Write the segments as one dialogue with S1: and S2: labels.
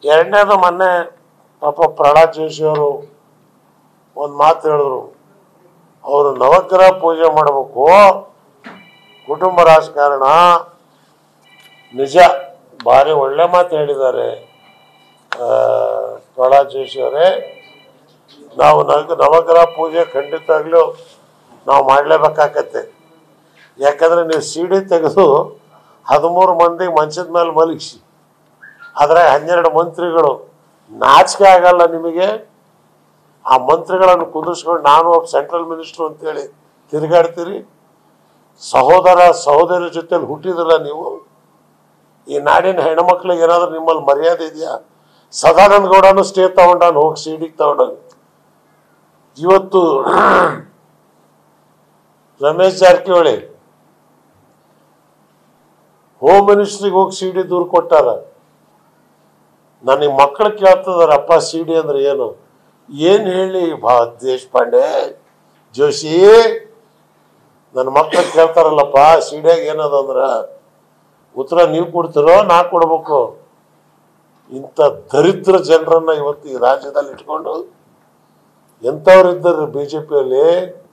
S1: ಎರಡನೇದು ಮೊನ್ನೆ ಪಾಪ ಪ್ರಹ್ಲಾದ್ ಜೋಶಿ ಅವರು ಒಂದು ಮಾತು ಹೇಳಿದ್ರು, ಅವರು ನವಗ್ರಹ ಪೂಜೆ ಮಾಡಬೇಕು, ಕುಟುಂಬ ರಾಜಕಾರಣ. ನಿಜ, ಭಾರಿ ಒಳ್ಳೆ ಮಾತು ಹೇಳಿದ್ದಾರೆ ಪ್ರಹ್ಲಾದ್ ಜೋಶಿ ಅವರೇ. ನಾವು ನವಗ್ರಹ ಪೂಜೆ ಖಂಡಿತವಾಗ್ಲೂ ನಾವು ಮಾಡಲೇಬೇಕಾಗತ್ತೆ. ಯಾಕಂದರೆ ನೀವು CD ತೆಗೆದು 13 ಮಂದಿ ಮಂಚದ ಮೇಲೆ ಮಲಗಿಸಿ, ಅದ್ರಾಗ 12 ಮಂತ್ರಿಗಳು, ನಾಚಿಕೆ ಆಗಲ್ಲ ನಿಮಗೆ? ಆ ಮಂತ್ರಿಗಳನ್ನು ಕುಂದಿಸ್ಕೊಂಡು ನಾನು ಒಬ್ಬ ಸೆಂಟ್ರಲ್ ಮಿನಿಸ್ಟ್ರು ಅಂತೇಳಿ ತಿರುಗಾಡ್ತೀರಿ. ಸಹೋದರ ಜೊತೆಲಿ ಹುಟ್ಟಿದಿಲ್ಲ ನೀವು. ಈ ನಾಡಿನ ಹೆಣ್ಮಕ್ಳಿಗೆ ಏನಾದರೂ ನಿಮ್ಮಲ್ಲಿ ಮರ್ಯಾದೆ ಇದೆಯಾ? ಸದಾನಂದ ಗೌಡನು ಸ್ಟೇ ತಗೊಂಡಾನು, ಹೋಗಿ CD ತಗೊಂಡಾನು. ಇವತ್ತು ರಮೇಶ್ ಜಾರಕಿಹೊಳಿ ಹೋಮ್ ಮಿನಿಸ್ಟ್ರಿಗೆ ಹೋಗಿ CD ದೂರು ಕೊಟ್ಟಾರ. ನನಗೆ ಮಕ್ಕಳು ಕೇಳ್ತಿದಾರೆ, ಅಪ್ಪ CD ಅಂದ್ರೆ ಏನು ಹೇಳಿ ದೇಶಪಾಂಡೆ ಜೋಶಿ, ನನ್ನ ಮಕ್ಕಳು ಕೇಳ್ತಾರಲ್ಲಪ್ಪ CD ಏನದ ಅಂದ್ರೆ ಉತ್ತರ ನೀವು ಕೊಡ್ತಿರೋ ನಾ ಕೊಡ್ಬೇಕು? ಇಂಥ ದರಿದ್ರ ಜನರನ್ನ ಇವತ್ತು ಈ ರಾಜ್ಯದಲ್ಲಿ ಇಟ್ಕೊಂಡು ಎಂಥವ್ರು ಇದ್ದಾರೆ BJPಯಲ್ಲಿ.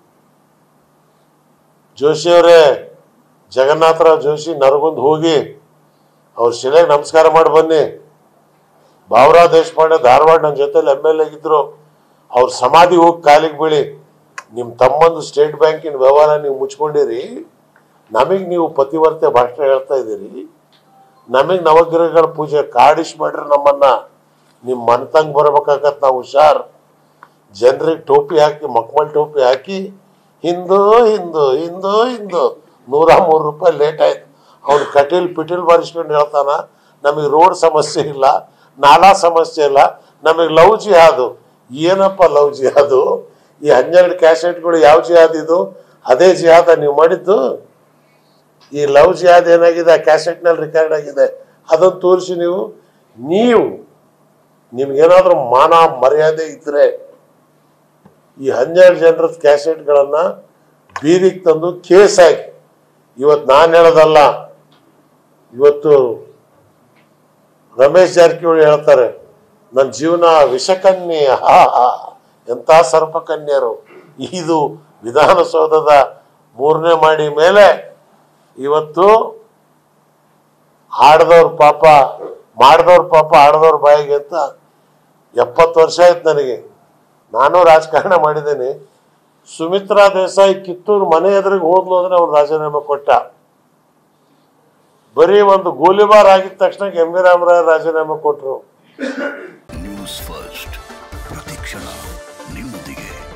S1: ಜೋಶಿ ಅವರೇ, ಜಗನ್ನಾಥರಾವ್ ಜೋಶಿ ನರಗುಂದ್ ಹೋಗಿ ಅವ್ರ ಶಿಲೆಗೆ ನಮಸ್ಕಾರ ಮಾಡಿ ಬನ್ನಿ. ಭಾವರಾವ್ ದೇಶಪಾಂಡೆ ಧಾರವಾಡ ನನ್ನ ಜೊತೆಲಿ MLA ಆಗಿದ್ರು, ಅವ್ರ ಸಮಾಧಿ ಹೋಗಿ ಕಾಲಿಗೆ ಬೀಳಿ. ನಿಮ್ಮ ತಮ್ಮಂದು ಸ್ಟೇಟ್ ಬ್ಯಾಂಕಿನ ವ್ಯವಹಾರ ನೀವು ಮುಚ್ಕೊಂಡಿರಿ, ನಮಗೆ ನೀವು ಪತಿವರ್ತೆ ಭಾಷಣ ಹೇಳ್ತಾ ಇದ್ದೀರಿ, ನಮಗೆ ನವಗ್ರಹಗಳ ಪೂಜೆ ಕಾಡಿಶ್ ಮಾಡ್ರಿ ನಮ್ಮನ್ನ. ನಿಮ್ಮ ಮನತಂಗೆ ಬರ್ಬೇಕಾಗತ್ತೆ. ನಾವು ಹುಷಾರ್. ಜನರಿಗೆ ಟೋಪಿ ಹಾಕಿ, ಮಕ್ಮಲ್ ಟೋಪಿ ಹಾಕಿ, ಹಿಂದೂ ಹಿಂದೂ ಹಿಂದೂ ಹಿಂದೂ 103 ರೂಪಾಯಿ ಲೇಟ್ ಆಯ್ತು. ಅವ್ನು ಪಿಟೀಲ್ ಬಾರಿಸ್ಕೊಂಡು ಹೇಳ್ತಾನ, ನಮಗೆ ರೋಡ್ ಸಮಸ್ಯೆ ಇಲ್ಲ, ನಾಲಾ ಸಮಸ್ಯೆ ಇಲ್ಲ, ನಮಗೆ ಲವ್ ಜಿಹಾದು. ಏನಪ್ಪ ಲವ್ ಜಿಹಾದು? ಈ 12 ಕ್ಯಾಸೆಟ್ಗಳು ಯಾವ ಜಿಹಾದ್ ಇದು? ಅದೇ ಜಿಹಾದ ನೀವು ಮಾಡಿದ್ದು? ಈ ಲವ್ ಜಿಹಾದ್ ಏನಾಗಿದೆ, ಆ ಕ್ಯಾಸೆಟ್ನಲ್ಲಿ ರೆಕಾರ್ಡ್ ಆಗಿದೆ, ಅದನ್ನು ತೋರಿಸಿ ನಿಮ್ಗೇನಾದ್ರೂ ಮಾನ ಮರ್ಯಾದೆ ಇದ್ರೆ ಈ 12 ಜನರ ಕ್ಯಾಸೆಟ್ಗಳನ್ನು ಬೀದಿಗೆ ತಂದು ಕೇಸ್ ಹಾಕಿ. ಇವತ್ತು ನಾನು ಹೇಳೋದಲ್ಲ, ಇವತ್ತು ರಮೇಶ್ ಜಾರಕಿಹೊಳಿ ಹೇಳ್ತಾರೆ, ನನ್ನ ಜೀವನ ವಿಷಕನ್ಯೆ, ಎಂಥ ಸರ್ಪಕನ್ಯರು. ಇದು ವಿಧಾನಸೌಧದ 3ನೇ ಮಾಡಿ ಮೇಲೆ ಇವತ್ತು ಮಾಡಿದವ್ರ ಪಾಪ ಆಡದವ್ರ ಬಾಯಿಗೆ ಅಂತ 70 ವರ್ಷ ಆಯ್ತು ನನಗೆ. ನಾನು ರಾಜಕಾರಣ ಮಾಡಿದ್ದೇನೆ. ಸುಮಿತ್ರಾ ದೇಸಾಯಿ ಕಿತ್ತೂರು ಮನೆ ಎದುರಿಗೆ ಹೋದ್ಲು ಅಂದ್ರೆ ಅವ್ರು ರಾಜೀನಾಮೆ ಕೊಟ್ಟ. ಬರೀ ಒಂದು ಗೋಲಿಬಾರ್ ಆಗಿದ ತಕ್ಷಣ MV ರಾಮರಾಯ ರಾಜೀನಾಮೆ ಕೊಟ್ಟರು.
S2: ನ್ಯೂಸ್ ಫಸ್ಟ್, ಪ್ರತಿಕ್ಷಣ ನಿಮ್ಮೊಂದಿಗೆ.